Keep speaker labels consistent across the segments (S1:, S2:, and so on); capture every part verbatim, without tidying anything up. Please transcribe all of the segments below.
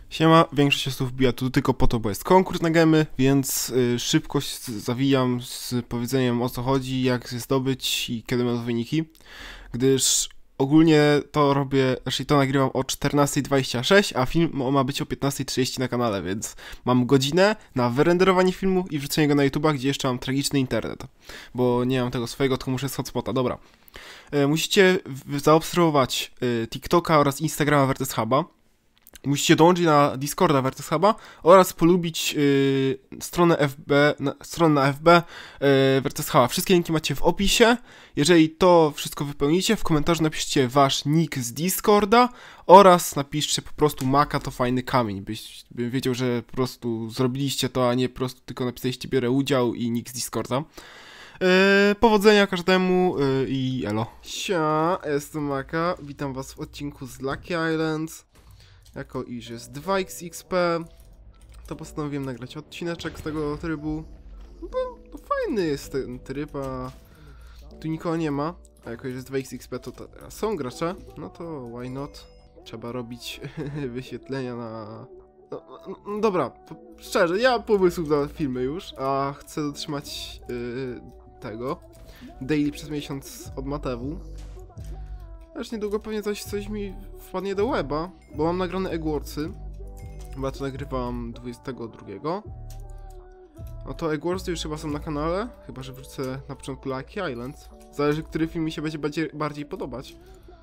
S1: Siema, większość osób wbija tu tylko po to, bo jest konkurs na gemy, więc y, szybko zawijam z powiedzeniem, o co chodzi, jak je zdobyć i kiedy będą wyniki, gdyż ogólnie to robię, znaczy to nagrywam o czternastej dwadzieścia sześć, a film ma być o piętnastej trzydzieści na kanale, więc mam godzinę na wyrenderowanie filmu i wrzucenie go na YouTube'a, gdzie jeszcze mam tragiczny internet, bo nie mam tego swojego, tylko muszę z hotspota. Dobra. Y, musicie zaobserwować y, TikToka oraz Instagrama Vertes Huba. Musicie dołączyć na Discorda Vertes Huba oraz polubić yy, stronę F B, na, stronę na F B yy, Vertes Huba. Wszystkie linki macie w opisie. Jeżeli to wszystko wypełnicie, w komentarzu napiszcie wasz nick z Discorda oraz napiszcie po prostu Maka to fajny kamień, byś, bym wiedział, że po prostu zrobiliście to, a nie po prostu tylko napisaliście biorę udział i nick z Discorda. Yy, powodzenia każdemu yy, i elo. Sia, jestem Maka, witam was w odcinku z Lucky Islands. Jako iż jest dwa x x p, to postanowiłem nagrać odcineczek z tego trybu, bo to fajny jest ten tryb, a tu nikogo nie ma, a jako iż jest dwa x x p, to teraz są gracze, no to why not? Trzeba robić wyświetlenia na... No, no, dobra, szczerze, ja mam pomysłów na filmy już, a chcę dotrzymać yy, tego daily przez miesiąc od Matewu. Aż niedługo pewnie coś, coś mi wpadnie do łeba, bo mam nagrane Eggwarsy, bo ja to nagrywam dwudziestego drugiego. No to Eggwarsy już chyba są na kanale, chyba że wrócę na początku Lucky Island. Zależy, który film mi się będzie bardziej, bardziej podobać.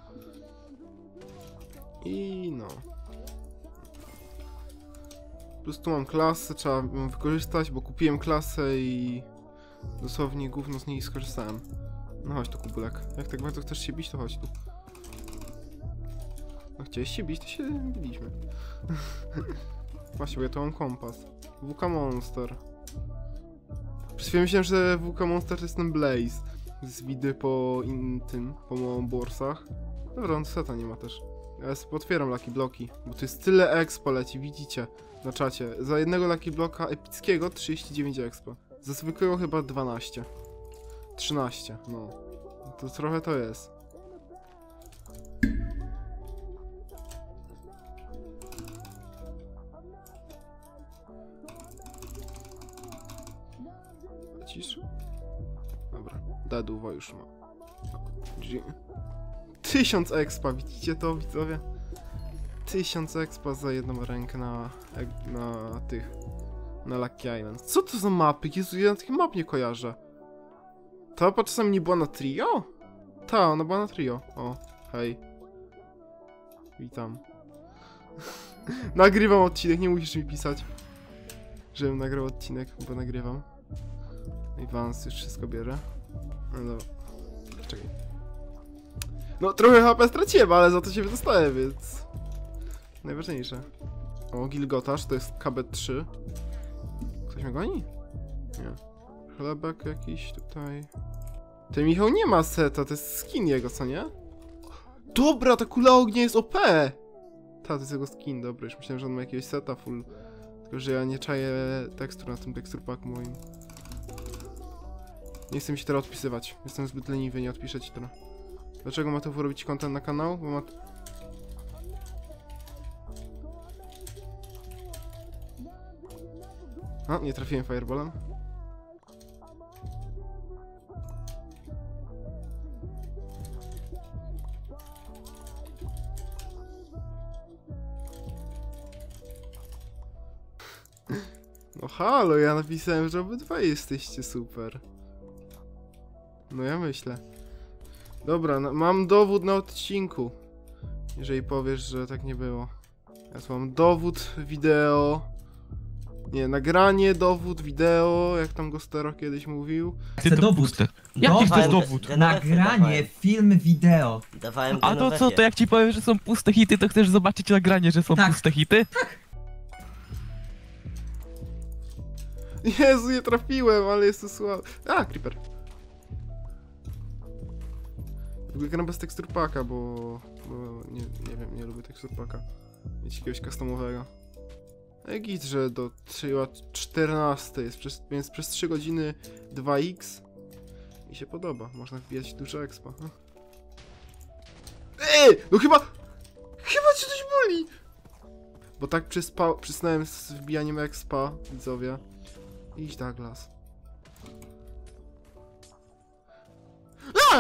S1: I no. Plus tu mam klasę, trzeba ją wykorzystać, bo kupiłem klasę i dosłownie gówno z niej skorzystałem. No chodź tu, Kubulek. Jak tak bardzo chcesz się bić, to chodź tu. No chciałeś się bić, to się biliśmy. Właśnie, bo ja tu mam kompas. W K Monster. Przez chwilę myślałem, że W K Monster to jest ten Blaze. Z widy po in, tym, po borsach. Dobra, on seta nie ma też. Ja sobie otwieram Lucky Bloki, bo tu jest tyle expa leci, widzicie na czacie. Za jednego Lucky Bloka epickiego trzydzieści dziewięć expa. Za zwykłego chyba dwanaście. trzynaście, no. To trochę to jest. Cisz? Dobra, deduwa już ma. Tysiąc expa, widzicie to, widzowie? Tysiąc expa za jedną rękę na, na tych, na Lucky Island. Co to za mapy? Jezu, ja takich map nie kojarzę. Ta mapa czasami nie była na trio? Ta, ona była na trio. O, hej. Witam. Nagrywam odcinek, nie musisz mi pisać, żebym nagrał odcinek, bo nagrywam. Advance już wszystko bierze. No dobra. Czekaj. No trochę H P straciłem, ale za to się wydostaję, więc... najważniejsze. O, Gilgotasz, to jest K B trzy. Ktoś mnie goni? Nie. Chlebek jakiś tutaj. Ten Michał nie ma seta, to jest skin jego, co nie? Dobra, ta kula ognia jest O P! Ta, to jest jego skin, dobra, już myślałem, że on ma jakiegoś seta full. Tylko, że ja nie czaję tekstur na tym tekstur packu moim. Nie chcę mi się teraz odpisywać. Jestem zbyt leniwy, nie odpiszę ci teraz. Dlaczego ma to robić content na kanał? Bo ma... A, nie trafiłem fireballem. No halo, ja napisałem, że obydwaj jesteście super. No ja myślę. Dobra, no, mam dowód na odcinku. Jeżeli powiesz, że tak nie było. Ja tu mam dowód wideo. Nie, nagranie, dowód wideo, jak tam Gostero kiedyś mówił.
S2: Chcę dowód. Jaki to jest dowód?
S3: Nagranie, film, wideo.
S2: Dawałem A to co, to jak ci powiem, że są puste hity, to chcesz zobaczyć nagranie, że są tak. puste hity? Tak.
S1: Jezu, nie trafiłem, ale jest to słabe. A, Creeper. W ogóle gram bez tekstur packa, bo... bo nie, nie wiem, nie lubię tekstur packa. Mieć jakiegoś customowego. A git, że do czternastej jest, przez, więc przez trzy godziny dwa x mi się podoba, można wbijać dużo expa. Ej, no chyba... Chyba cię coś boli! Bo tak przyspa, przysnąłem z wbijaniem jak spa, widzowie. Idź Douglas. A!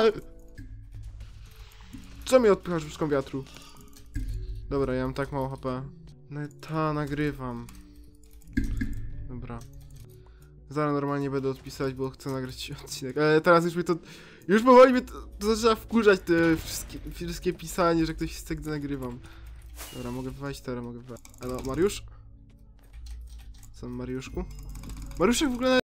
S1: Co mi odpychasz łóżką wiatru? Dobra, ja mam tak mało H P. No ta, nagrywam. Dobra. Zaraz normalnie będę odpisać, bo chcę nagrać odcinek. Ale teraz już mi to... Już powoli mnie to, to zaczyna wkurzać te wszystkie, wszystkie pisanie, że ktoś chce, gdy nagrywam. Dobra, mogę wywalić teraz, mogę wywalić. Halo, Mariusz? Co, Mariuszku? Mariuszek w ogóle